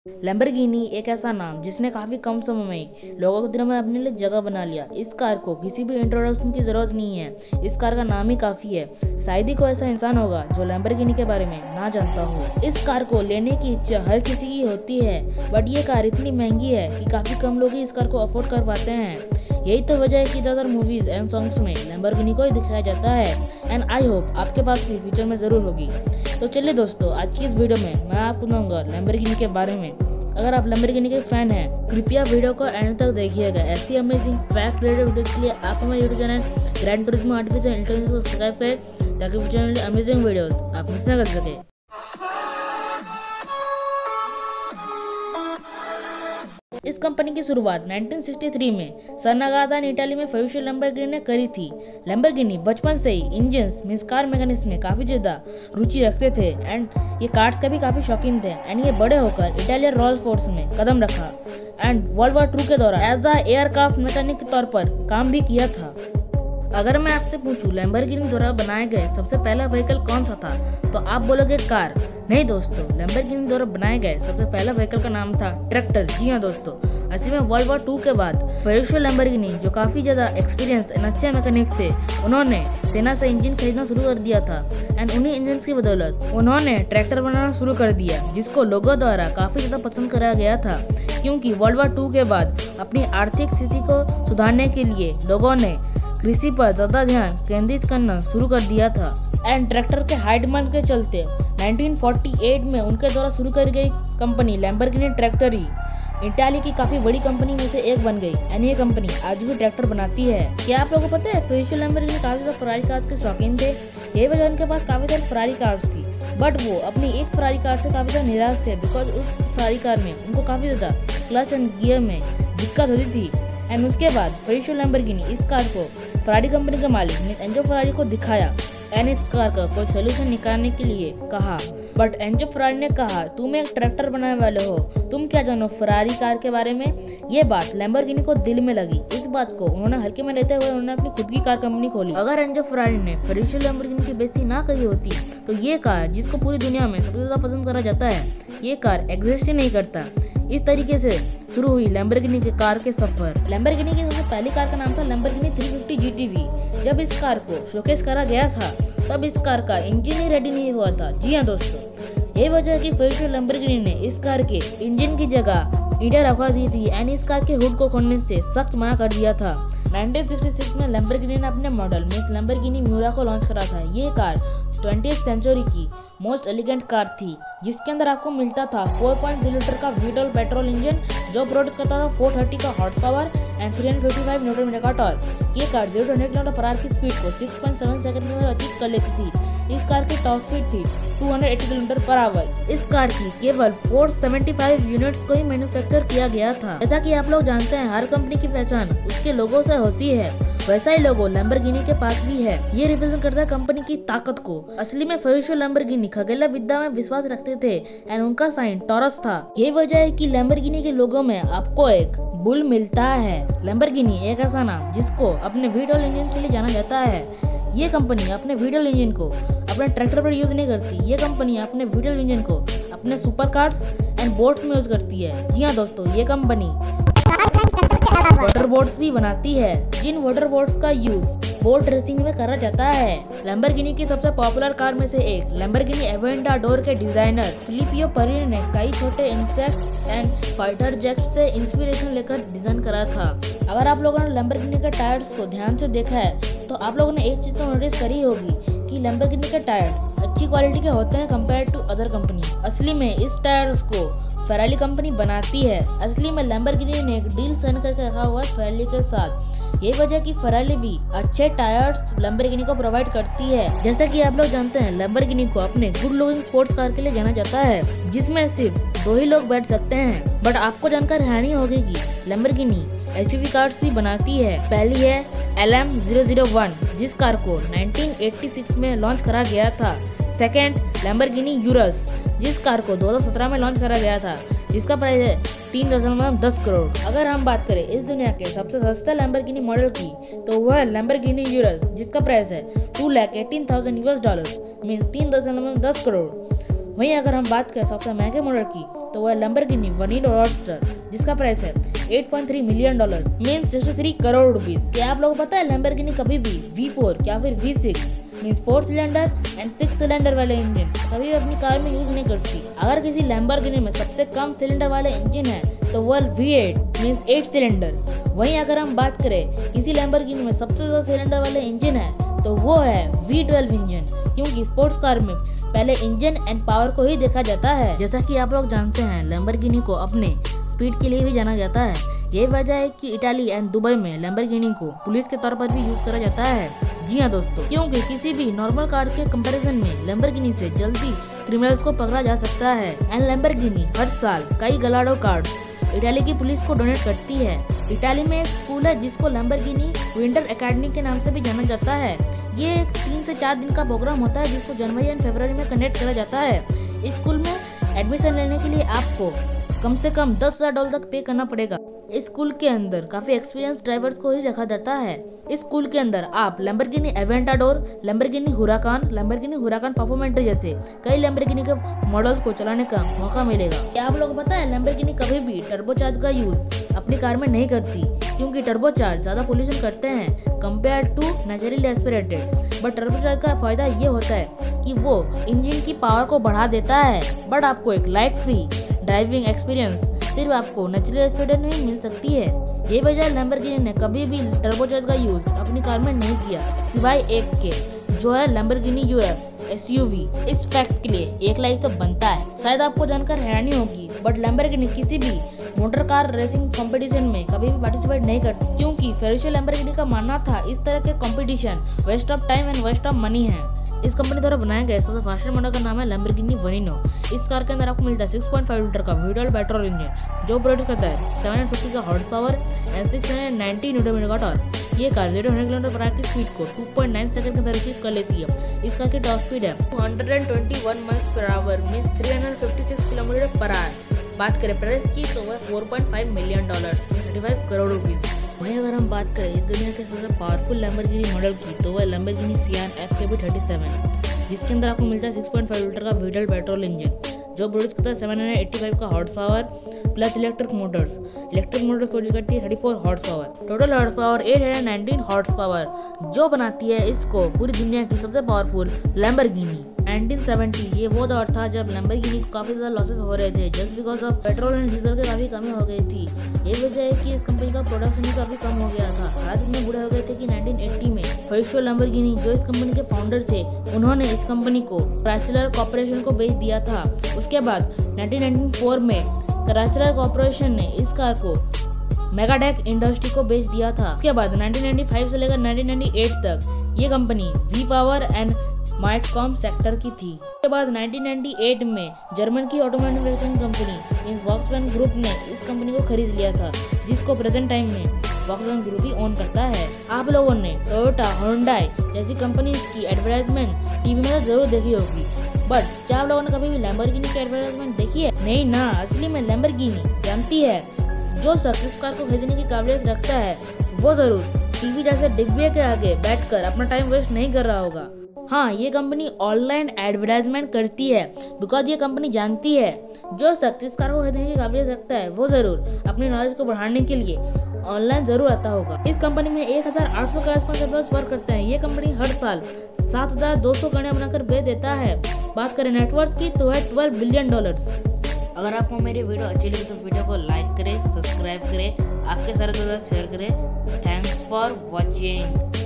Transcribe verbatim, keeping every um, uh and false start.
Lamborghini एक ऐसा नाम जिसने काफी कम समय में लोगों के दिलों में अपने लिए जगह बना लिया। इस कार को किसी भी इंट्रोडक्शन की जरूरत नहीं है, इस कार का नाम ही काफी है। शायद ही कोई ऐसा इंसान होगा जो लैम्बोर्गिनी के बारे में ना जानता हो। इस कार को लेने की इच्छा हर किसी की होती है, बट ये कार इतनी महंगी है कि काफी कम लोग ही इस कार को अफोर्ड कर पाते हैं। यही तो वजह है कि ज्यादातर मूवीज एंड सॉन्ग्स में लैम्बोर्गिनी को ही दिखाया जाता है एंड आई होप आपके पास भी फ्यूचर में जरूर होगी। तो चलिए दोस्तों, आज की इस वीडियो में मैं आपको बताऊंगा लैम्बोर्गिनी के बारे में। अगर आप लैम्बोर्गिनी के फैन हैं, कृपया वीडियो को एंड तक देखिएगा। ऐसी अमेजिंग फैक्ट रिलेटेड वीडियोस के लिए आप हमारे YouTube channel grand tourism artificial intelligence को सब्सक्राइब करें ताकि फ्यूचर में अमेजिंग वीडियोस आप मिस ना कर सके। इस कंपनी की शुरुआत नाइनटीन सिक्सटी थ्री में सन अगाथा इटाली में फेरुचियो लैम्बोर्गिनी ने करी थी। लैम्बोर्गिनी बचपन से ही इंजन्स मींस कार मैकेनिक्स में काफी ज्यादा रुचि रखते थे एंड ये कार्स के भी काफी शौकीन थे एंड ये बड़े होकर इटालियन रॉयल फोर्स में कदम रखा एंड वर्ल्ड वॉर टू के दौरान एज द एयरक्राफ्ट मैकेनिक के तौर पर काम भी किया था। अगर मैं आपसे पूछूं लैम्बोर्गिनी द्वारा बनाए गए सबसे पहला व्हीकल कौन सा था, तो आप बोलोगे कार। नहीं दोस्तों, लैम्बोर्गिनी द्वारा बनाए गए सबसे पहला व्हीकल का नाम था ट्रैक्टर। जी हाँ दोस्तों, असल में वर्ल्ड वॉर टू के बाद फेरुचियो लैम्बोर्गिनी जो काफी ज्यादा एक्सपीरियंस एंड अच्छे मैकेनिक थे, उन्होंने सेना से इंजन खरीदना शुरू कर दिया था एंड उन्हीं इंजन की बदौलत उन्होंने ट्रैक्टर बनाना शुरू कर दिया, जिसको लोगों द्वारा काफी ज्यादा पसंद करा गया था। क्योंकि वर्ल्ड वॉर टू के बाद अपनी आर्थिक स्थिति को सुधारने के लिए लोगों ने कृषि पर ज्यादा ध्यान केंद्रित करना शुरू कर दिया था एंड ट्रैक्टर के हाई डिमांड के चलते नाइनटीन फोर्टी एट में उनके द्वारा शुरू कर गई कंपनी लैम्बोर्गिनी ट्रैक्टरी इटाली की काफी बड़ी कंपनी में से एक बन गई एंड ये कंपनी आज भी ट्रैक्टर बनाती है। क्या आप लोगों को पता है फेरुचियो लैम्बोर्गिनी काफी ज्यादा फरारी कार्स के शौकीन थे। ये वजह उनके पास काफी सारी फरारी कार्स थी, बट वो अपनी एक फरारी कार से काफी ज्यादा निराश थे बिकॉज उस फरारी कार में उनको काफी ज्यादा क्लच एंड गियर में दिक्कत होती थी एंड उसके बाद फेरुचियो लैम्बोर्गिनी इस कार को फरारी कंपनी के मालिक एंजो फरारी को दिखाया एंड इस कार का कोई सोल्यूशन निकालने के लिए कहा, बट एंजो फरारी ने कहा तुम एक ट्रैक्टर बनाने वाले हो, तुम क्या जानो फरारी कार के बारे में। ये बात लैम्बोर्गिनी को दिल में लगी। इस बात को उन्होंने हल्के में लेते हुए उन्होंने अपनी खुद की कार कंपनी खोली। अगर एंजो फरारी ने फेरुचियो लैम्बोर्गिनी की बेइज्जती ना करी होती तो ये कार, जिसको पूरी दुनिया में सबसे ज्यादा पसंद करा जाता है, ये कार एग्जिस्ट ही नहीं करता। इस तरीके से शुरू हुई लैम्बोर्गिनी के कार के सफर। लैम्बोर्गिनी की सबसे पहली कार का नाम था Lamborghini three fifty G T V. जब इस कार को शोकेस करा गया था तब इस कार का इंजन ही रेडी नहीं हुआ था। जी हाँ दोस्तों, यही वजह है कि फेरुचियो लैम्बोर्गिनी ने इस कार के इंजन की जगह ईंटें रखवा दी थी एंड इस कार के हुड को खोलने से सख्त मना कर दिया था। नाइनटीन सिक्सटी सिक्स में लैम्बोर्गिनी ने अपने मॉडल मिस लैम्बोर्गिनी म्यूरा को लॉन्च करा था। ये कार ट्वेंटिएथ सेंचुरी की मोस्ट एलिगेंट कार थी, जिसके अंदर आपको मिलता था फोर पॉइंट थ्री लीटर का वी ट्वेल्व पेट्रोल इंजन जो प्रोड्यूस करता था फोर थर्टी का horse power and three fifty five newton metre का टॉर्क। ये car zero to hundred kilometre पर आवर की स्पीड को सिक्स पॉइंट सेवन सेकंड में अचीव कर लेती थी। इस कार की टॉप स्पीड थी टू हंड्रेड एटी किलोमीटर पर आवर। इस कार की केवल फोर सेवेंटी फाइव यूनिट्स को ही मैन्युफैक्चर किया गया था। जैसा कि आप लोग जानते हैं, हर कंपनी की पहचान उसके लोगो से होती है, वैसा ही लोगो लैम्बोर्गिनी के पास भी है। ये रिप्रेजेंट करता है कंपनी की ताकत को। असली में फेरुचियो लैम्बोर्गिनी खगोलीय विद्या में विश्वास रखते थे एंड उनका साइन टॉरस था। यही वजह है कि लैम्बोर्गिनी के लोगो में आपको एक बुल मिलता है। लैम्बोर्गिनी एक ऐसा नाम जिसको अपने वी ट्वेल्व इंजन के लिए जाना जाता है। ये कंपनी अपने वी ट्वेल्व इंजन को अपने ट्रैक्टर पर यूज नहीं करती। ये कंपनी अपने वी ट्वेल्व इंजन को अपने सुपर कार्स एंड बोट्स में यूज करती है। जी हाँ दोस्तों, ये कंपनी वाटर बोट्स भी बनाती है, जिन वाटर बोट्स का यूज बोट रेसिंग में करा जाता है। लैम्बोर्गिनी की सबसे पॉपुलर कार में से एक लैम्बोर्गिनी एवेंटाडोर के डिजाइनर फिलिपियो पेरेनी ने कई छोटे इंसेक्ट एंड फाइटर जेट से इंस्पिरेशन लेकर डिजाइन करा था। अगर आप लोगों ने लैम्बोर्गिनी के टायर्स को ध्यान से देखा है तो आप लोगों ने एक चीज तो नोटिस करी होगी कि लैम्बोर्गिनी के टायर्स अच्छी क्वालिटी के होते हैं कंपेयर टू अदर कंपनी। असली में इस टायर्स को फेरारी कंपनी बनाती है। असली में लैम्बोर्गिनी ने एक डील साइन करके रखा हुआ है फेरारी के साथ। यही वजह कि फेरारी भी अच्छे टायर्स लैम्बोर्गिनी को प्रोवाइड करती है। जैसा कि आप लोग जानते हैं, लैम्बोर्गिनी को अपने गुड लुकिंग स्पोर्ट्स कार के लिए जाना जाता है, जिसमें सिर्फ दो ही लोग बैठ सकते हैं। बट आपको जानकर हैरानी होगी कि लैम्बोर्गिनी एसयूवी कार्स भी बनाती है। पहली है L M zero zero one, जिस कार को नाइनटीन एटी सिक्स में लॉन्च करा गया था। सेकेंड लैम्बोर्गिनी यूरस, जिस कार को दो हज़ार सत्रह में लॉन्च करा गया था, जिसका प्राइस है तीन दशमलव दस करोड़। अगर हम बात करें इस दुनिया के सबसे सस्ते लैम्बोर्गिनी मॉडल की, तो वह है लैम्बोर्गिनी यूरस, जिसका प्राइस है two lakh eighteen thousand US dollar mean तीन दशमलव दस करोड़। वहीं अगर हम बात करें सबसे महंगे मॉडल की तो वह लैम्बोर्गिनी वनीडो रोडस्टर, जिसका प्राइस है आठ पॉइंट तीन मिलियन डॉलर मीन्स तिरसठ करोड़ रुपीस। क्या आप लोगों को पता है लैम्बोर्गिनी कभी भी वी फोर या फिर V six means four cylinder and six cylinder वाले इंजन कभी भी अपनी कार में यूज नहीं करती। अगर किसी लैम्बोर्गिनी में सबसे कम सिलेंडर वाले इंजन है तो वह V eight means eight cylinder. वहीं अगर हम बात करें किसी लैम्बोर्गिनी में सबसे ज्यादा सिलेंडर वाले इंजन है तो वो है वी ट्वेल्व इंजन, क्योंकि स्पोर्ट्स कार में पहले इंजन एंड पावर को ही देखा जाता है। जैसा कि आप लोग जानते हैं लैम्बोर्गिनी को अपने स्पीड के लिए भी जाना जाता है। यही वजह है कि इटाली एंड दुबई में लैम्बोर्गिनी को पुलिस के तौर पर भी यूज करा जाता है। जी हाँ दोस्तों, क्योंकि किसी भी नॉर्मल कार के कंपैरिजन में लैम्बोर्गिनी से जल्दी क्रिमिनल्स को पकड़ा जा सकता है। एंड लैम्बोर्गिनी हर साल कई गलाडो कार्ड इटाली की पुलिस को डोनेट करती है। इटाली में एक स्कूल है जिसको लैम्बोर्गिनी विंटर एकेडमी के नाम से भी जाना जाता है। ये एक तीन से चार दिन का प्रोग्राम होता है जिसको जनवरी एंड फरवरी में कंडक्ट करा जाता है। इस स्कूल में एडमिशन लेने के लिए आपको कम से कम दस हजार डॉलर तक पे करना पड़ेगा। इस स्कूल के अंदर काफी एक्सपीरियंस ड्राइवर्स को ही रखा जाता है। इस स्कूल के अंदर आप Lamborghini Aventador, Lamborghini Huracan, Lamborghini Huracan Performante जैसे कई लैम्बोर्गिनी के मॉडल्स को चलाने का मौका मिलेगा। क्या आप लोगों को पता है लैम्बोर्गिनी कभी भी टर्बोचार्ज का यूज अपनी कार में नहीं करती, क्योंकि टर्बोचार्ज ज्यादा पोल्यूशन करते हैं compare to naturally aspirated. But turbocharge का फायदा ये होता है कि वो इंजन की पावर को बढ़ा देता है, बट आपको एक लाइट फ्री ड्राइविंग एक्सपीरियंस सिर्फ आपको नेचुरल एस्पिरेटेड में ही मिल सकती है। ये वजह लैम्बोर्गिनी ने कभी भी टर्बोचार्ज का यूज अपनी कार में नहीं किया, सिवाय एक के, जो है लैम्बोर्गिनी यूएफ एसयूवी। इस फैक्ट के लिए एक लाइक तो बनता है। शायद आपको जानकर हैरानी होगी, बट लैम्बोर्गिनी किसी भी मोटर कार रेसिंग कंपटीशन में कभी भी पार्टिसिपेट नहीं करती, क्योंकि फेरुशियो लैम्बोर्गिनी का मानना था इस तरह के competition waste of time and waste of money है। इस कंपनी द्वारा बनाया गया सबसे फास्टेस्ट मॉडल का नाम है लैम्बोर्गिनी वनीनो। इस कार के अंदर आपको मिलता है सिक्स पॉइंट फाइव लीटर का वी पेट्रोल इंजन जो प्रोड्यूस करता है सेवन हंड्रेड फिफ्टी का horse power and six hundred ninety newton metre का टॉर्क। ये कार जीरो हंड्रेड किलोमीटर पर आवर की स्पीड को टू पॉइंट नाइन सेकंड के अंदर अचीव कर लेती है। इस कार की टॉप स्पीड है two hundred twenty one miles पर hour means three hundred fifty six kilometre पर आवर। बात करें प्राइस की तो वह four point five million dollar thirty five crore rupees. वहीं अगर हम बात करें इस दुनिया के सबसे पावरफुल लैम्बोर्गिनी मॉडल की तो वह लैम्बोर्गिनी सियान एक्स के बी थर्टी सेवन, जिसके अंदर आपको मिलता है सिक्स पॉइंट फाइव लीटर का वी पेट्रोल इंजन जो प्रोड्यूस करता है सेवन हंड्रेड एटी फाइव का horse power plus electric motors. Electric motors produce करती है thirty four horse power. Total horse power eight hundred ninety horse power, जो बनाती है इसको पूरी दुनिया की सबसे पावरफुल लैम्बोर्गिनी। नाइंटीन सेवेंटी ये वो दौर था जब लैम्बोर्गिनी को काफी ज्यादा लॉसेस हो रहे थे just because of petrol and diesel की काफी कमी हो गई थी। ये वजह है कि इस कंपनी का प्रोडक्शन भी काफी कम हो गया था। हालात इतने बुरे हो गए थे कि नाइंटीन एटी में फेरुशियो लैम्बोर्गिनी जो इस कंपनी के फाउंडर थे उन्होंने इस कंपनी को क्राइसलर कॉर्पोरेशन को बेच दिया था। उसके बाद नाइंटीन नाइंटी फोर में क्राइसलर कॉर्पोरेशन ने इस कार को मेगाडेक इंडस्ट्री को बेच दिया था। उसके बाद नाइंटीन नाइंटी फाइव से लेकर नाइंटीन नाइंटी एट तक ये कंपनी वी पावर एंड माइटकॉम सेक्टर की थी। उसके बाद नाइंटीन नाइंटी एट में जर्मन की auto manufacturing company means Volkswagen group ने इस कंपनी को खरीद लिया था, जिसको प्रेजेंट टाइम में वॉक्सवैगन ग्रुप ही ओन करता है। आप लोगों ने टोयोटा, हुंडई जैसी कंपनीज की एडवर्टाइजमेंट टीवी में तो जरूर देखी होगी, बट क्या आप लोगों ने कभी भी लैम्बोर्गिनी की एडवर्टाइजमेंट देखी है? नहीं ना। असली में लैम्बोर्गिनी जानती है जो शख्स इस कार को खरीदने की काबिलियत रखता है वो जरूर टीवी जैसे डिब्बे के आगे बैठकर अपना टाइम वेस्ट नहीं कर रहा होगा। हाँ, ये कंपनी ऑनलाइन एडवर्टाइजमेंट करती है बिकॉज ये कंपनी जानती है जो शख्स इस कार को खरीदने की काबिलियत रखता है वो जरूर अपनी नॉलेज को बढ़ाने के लिए ऑनलाइन जरूर आता होगा। इस कंपनी में एक हजार आठ सौ के आसपास एम्प्लॉयज वर्क करते हैं। ये कंपनी हर साल सात हजार दो सौ गाड़ियां बनाकर बेच देता है। बात करें नेटवर्थ की तो है ट्वेल्व बिलियन डॉलर्स। अगर आपको मेरी वीडियो अच्छी लगी तो वीडियो को लाइक करें, सब्सक्राइब करें, आपके सारे दोस्त शेयर करें। Thanks for watching.